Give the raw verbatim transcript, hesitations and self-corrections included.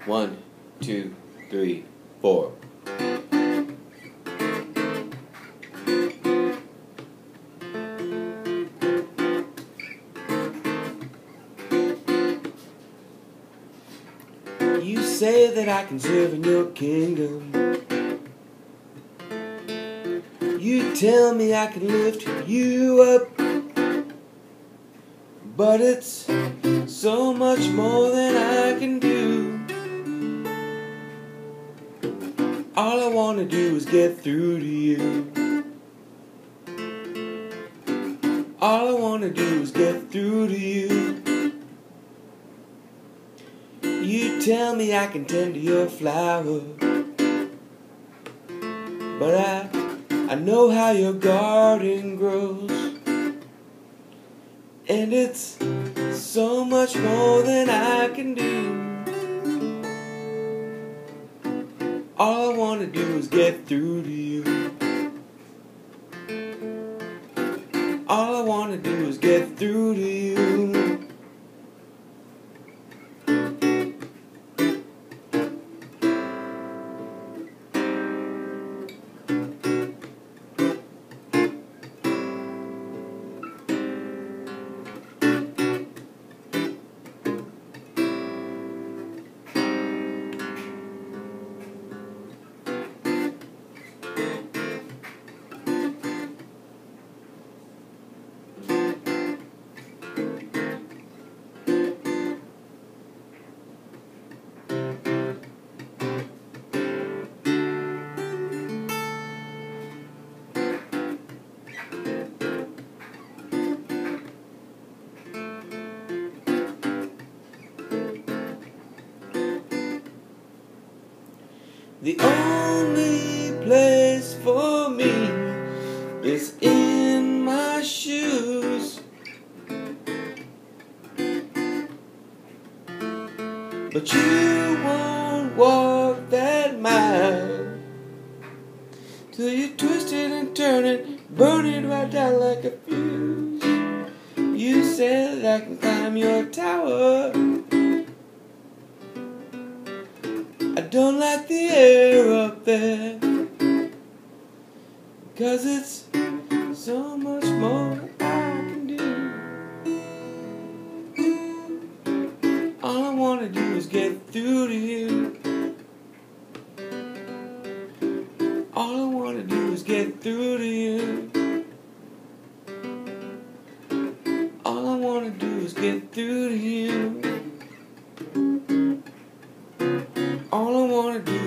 One, two, three, four. You say that I can serve in your kingdom. You tell me I can lift you up. But it's so much more than I can do. All I want to do is get through to you. All I want to do is get through to you. You tell me I can tend to your flower, but I, I know how your garden grows. And it's so much more than I can do. All I want to do is get through to you. All I want to do is get through to you. The only place for me is in my shoes. But you won't walk that mile till you twist it and turn it, burn it right down like a fuse. You said that I can climb your tower. I don't like the air up there, 'cause it's so much more I can do. All I want to do is get through to you. All I want to do is get through to you. All I want to do is get through to you. All I want to do